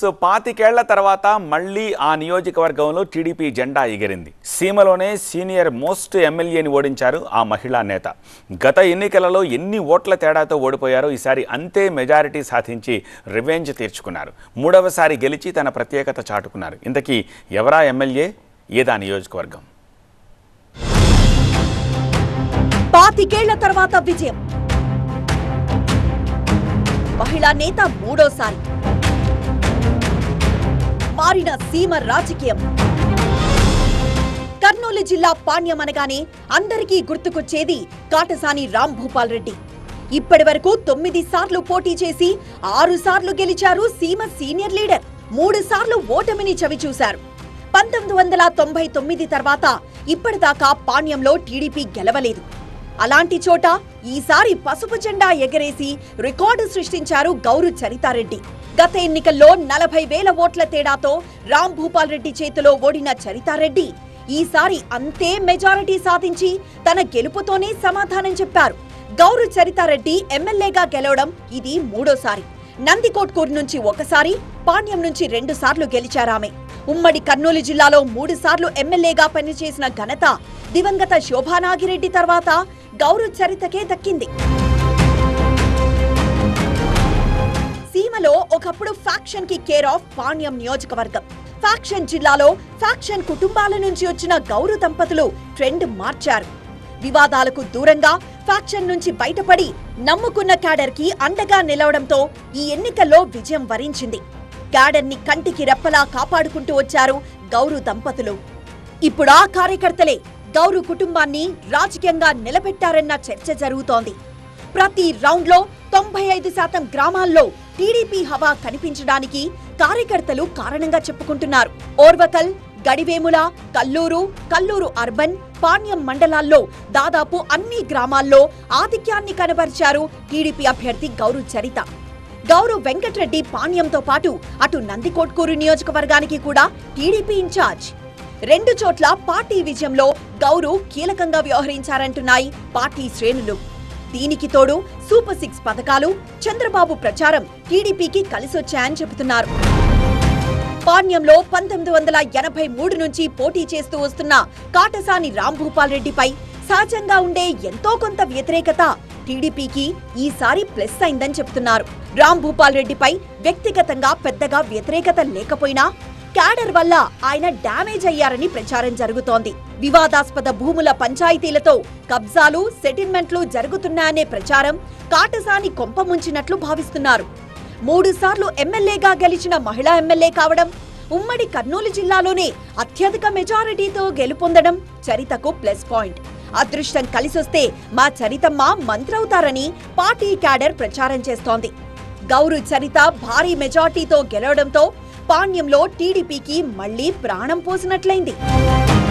పాతికేళ్ల తర్వాత మళ్లీ ఆ నియోజకవర్గంలో టీడీపీ జెండా ఎగిరింది. సీమలోనే సీనియర్ మోస్ట్ ఎమ్మెల్యేని ఓడించారు ఆ మహిళా నేత. గత ఎన్నికలలో ఎన్ని ఓట్ల తేడాతో ఓడిపోయారో ఈసారి అంతే మెజారిటీ సాధించి రివెంజ్ తీర్చుకున్నారు. మూడవసారి గెలిచి తన ప్రత్యేకత చాటుకున్నారు. ఇంతకీ ఎవరా ఎమ్మెల్యే, ఏదా నియోజకవర్గం? పాతికేళ్ల తర్వాత విజయం. మహిళా నేత మూడోసారి. మారిన సీమ రాజకీయం. కర్నూలు జిల్లా పాణ్యం అనగానే అందరికీ గుర్తుకొచ్చేది కాటసాని రాంభూపాల్ రెడ్డి. ఇప్పటి వరకు 9 సార్లు పోటీ చేసి 6 సార్లు గెలిచారు సీమ సీనియర్ లీడర్. 3 సార్లు ఓటమిని చవిచూశారు. 1999 తర్వాత ఇప్పటిదాకా పాణ్యంలో టీడీపీ గెలవలేదు. అలాంటి చోట ఈసారి పసుపు జెండా ఎగరేసి రికార్డు సృష్టించారు గౌరు చరితారెడ్డి. గత ఎన్నికల్లో 40,000 ఓట్ల తేడాతో రాంభూపాల్ రెడ్డి చేతిలో ఓడిన చరితారెడ్డి ఈసారి అంతే మెజారిటీ సాధించి తన గెలుపుతోనే సమాధానం చెప్పారు. గౌరు చరితారెడ్డి ఎమ్మెల్యేగా గెలవడం ఇది మూడోసారి. నందికొట్కూరు నుంచి ఒకసారి, పాణ్యం నుంచి 2 సార్లు గెలిచారామె. ఉమ్మడి కర్నూలు జిల్లాలో 3 సార్లు ఎమ్మెల్యేగా పనిచేసిన ఘనత దివంగత శోభానాగిరెడ్డి తర్వాత గౌరు చరితకే దక్కింది. సీమలో ఒకప్పుడు ఫ్యాక్షన్ కి కేర్ ఆఫ్ పాణ్యం నియోజకవర్గం. ఫ్యాక్షన్ జిల్లాలో ఫ్యాక్షన్ కుటుంబాల నుంచి వచ్చిన గౌరు దంపతులు ట్రెండ్ మార్చారు. వివాదాలకు దూరంగా ఫ్యాక్షన్ నుంచి బయటపడి నమ్ముకున్న క్యాడర్ కి అండగా నిలవడంతో ఈ ఎన్నికల్లో విజయం వరించింది. క్యాడర్ ని కంటికి రెప్పలా కాపాడుకుంటూ వచ్చారు గౌరు దంపతులు. ఇప్పుడు ఆ కార్యకర్తలే గౌరు కుటుంబాన్ని రాజకీయంగా నిలబెట్టారన్న చర్చ జరుగుతోంది. ప్రతి రౌండ్ లో 95% గ్రామాల్లో టీడీపీ హవా కనిపించడానికి కార్యకర్తలు కారణంగా చెప్పుకుంటున్నారు. ఓర్వకల్, గడివేముల, కల్లూరు అర్బన్, పాణ్యం మండలాల్లో దాదాపు అన్ని గ్రామాల్లో ఆధిక్యాన్ని కనబరిచారు టీడీపీ అభ్యర్థి గౌరు చరిత. గౌరు వెంకట్రెడ్డి పాణ్యంతో పాటు అటు నందికొట్కూరు నియోజకవర్గానికి కూడా టీడీపీ ఇన్ఛార్జ్. 2 చోట్ల పార్టీ విజయంలో గౌరు కీలకంగా వ్యవహరించారంటున్నాయి పార్టీ శ్రేణులు. దీనికి తోడు సూపర్ 6 పథకాలు, చంద్రబాబు ప్రచారం టీడీపీకి కలిసొచ్చాయని చెబుతున్నారు. పాణ్యంలో 1983 నుంచి పోటీ చేస్తూ వస్తున్న కాటసాని రాంభూపాల్ రెడ్డిపై సహజంగా ఉండే ఎంతో కొంత వ్యతిరేకత టీడీపీకి ఈసారి ప్లస్ అయిందని చెబుతున్నారు. రాంభూపాల్ రెడ్డిపై వ్యక్తిగతంగా పెద్దగా వ్యతిరేకత లేకపోయినా క్యాడర్ వల్ల ఆయన డ్యామేజ్ అయ్యారని ప్రచారం జరుగుతోంది. వివాదాస్పద భూముల పంచాయతీలతో కబ్జాలు, సెటిల్మెంట్లు జరుగుతున్నాయనే ప్రచారం కాటసాని కొంపముంచినట్లు భావిస్తున్నారు. 3 సార్లు ఎమ్మెల్యేగా గెలిచిన మహిళా ఎమ్మెల్యే కావడం, ఉమ్మడి కర్నూలు జిల్లాలోనే అత్యధిక మెజారిటీతో గెలుపొందడం చరితకు ప్లస్ పాయింట్. అదృష్టం కలిసొస్తే మా చరితమ్మ మంత్రవుతారని పార్టీ క్యాడర్ ప్రచారం చేస్తోంది. గౌరు చరిత భారీ మెజార్టీతో గెలవడంతో పాణ్యంలో టీడీపీకి మళ్లీ ప్రాణం పోసినట్లయింది.